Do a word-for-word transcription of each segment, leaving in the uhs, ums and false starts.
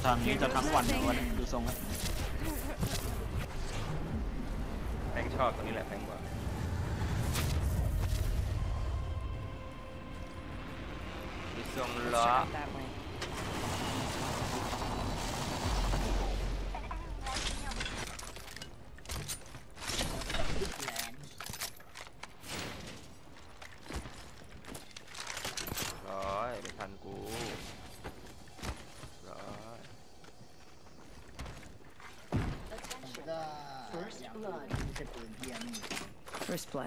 ทางนี้จะทั้งวันวันดูทรงครับแพงชอบตรงนี้แหละแพงกว่าดูทรงล้อร้อยไม่ทันกูร้อย First blood.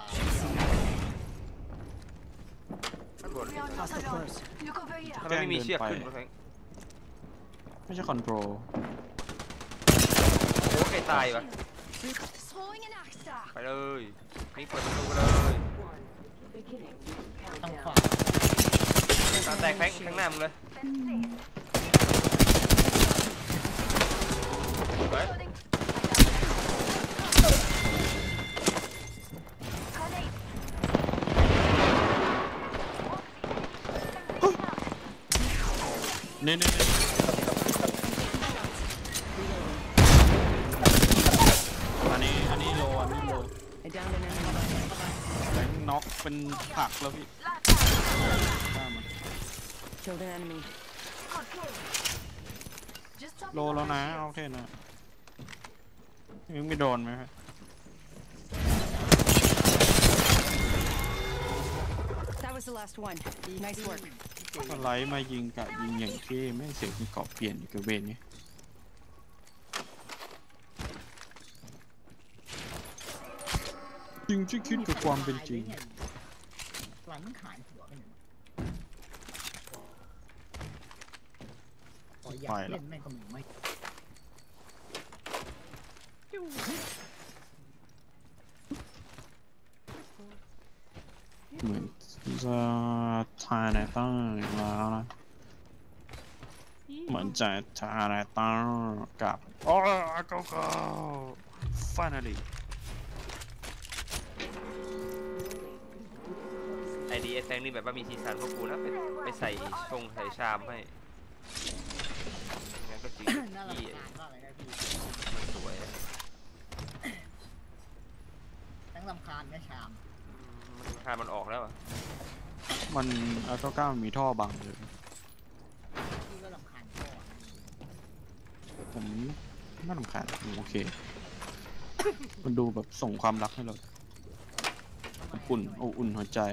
ทำไมไม่มีเชือกขึ้นวะแพงไม่ใช่คอนโทรลโอ้ใครตายวะไปเลยนี่เปิดประตูไปเลยตาแตกแพงข้างหน้ามึงเลยไปเน่เน่เน่อันนี้อันนี้โลอันนี้โลแบงน็อกเป็นผักแล้วพี่โลแล้วนะโอเคนะยังไม่โดนไหมครับ That was the last one. Nice work. ไลท์มายิงกะยิงอย่างเท่แม่งเสียงเกาะเปลี่ยนอีกเวนนี้จริงที่คิดกับความเป็นจริงหลังขายหัวกันไปแล้วเหมือนจะทายในตั้งแล้วนะเหมือนจะทายในตั้งกับโอ้โก้โก้ finally ไอดีเอสแซงนี่แบบว่ามีสีสันพวกกูนะไปไปใส่ชงใส่ชามให้งั้นก็จริงที่มันสวยทั้งลำคาญแม่ชามมันลำคาญมันออกแล้วอ่ะมันอัลตร้าเก้ามีท่อบังเลยพี่ก็ลำคาญท่อผมไม่ลำคาญโอเคมันดูแบบส่งความรักให้เราอุ่นอบอุ่นหัวใจ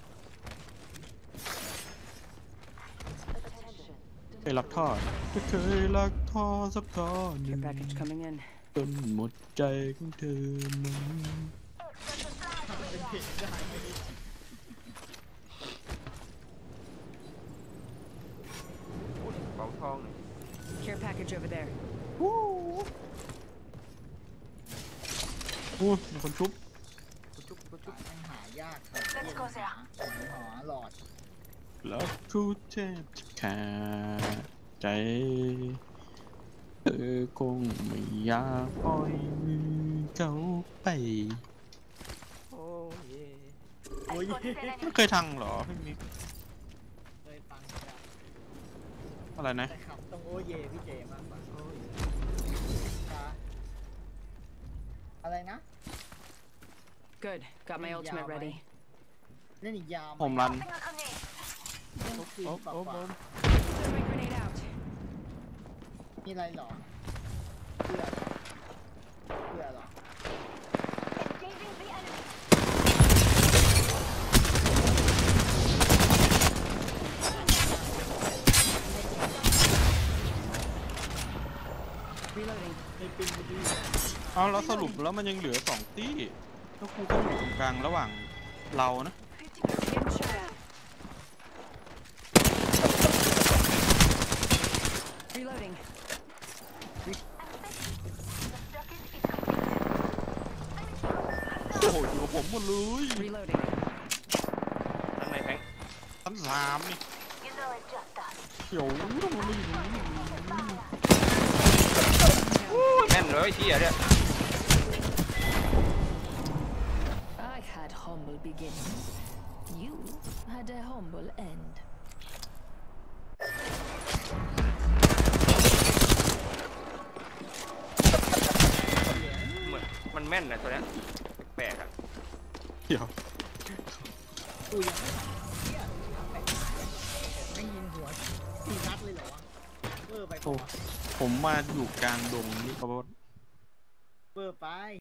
เคยรักท่อเคยรักท่อสักท่อหนึ่งจนหมดใจของเธอนั้นเบาท้อง Care package over there. วู้วู้มีคนชุบชุบชุบหายากค่ะเยี่ยมหาหอหลอดแล้วคูเทพขาดใจเธอคงไม่อยากปล่อยมือเขาไปโอ้ยโอ้ยไม่เคยทังหรอพี่มิกเคยฟังอะไรนะแต่คำต้องโอ้เยพี่เจมากกว่าอะไรนะ Good. Got my ultimate ready. เล่นอีกยาวผมรันโอ้โหมีอะไรหรอเพื่อเพื่อหรอเอาแล้วสรุปแล้วมันยังเหลือสองตี้แล้วกูก็อยู่ตรงกลางระหว่างเรานะโอ้โหอยู่กับผมหมดเลยตั้งไหนแพงชั้นสามนี่เขียวต้องมาไม่อยู่แม่นเลยเชี่ยเนี่ย I had humble beginnings. You had a humble end. ม่นนะตัวเนี้ยแปลกๆอ่ะเดี๋ยวกูยังไม่เหี้ยไม่ยิงหัวสี่นัดเลยเหรอวะเวอร์ไปปะวะผมมาอยู่กลางดงนี่เขาเวอร์ไป